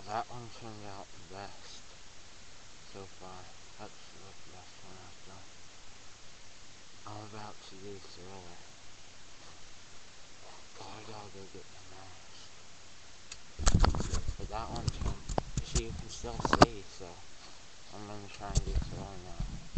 that one turned out the best so far. That's the best one I've done. I'm about to do Thriller. Oh, I gotta go get the mask. But that one turned, see, you can still see, so I'm gonna try and do Thriller now.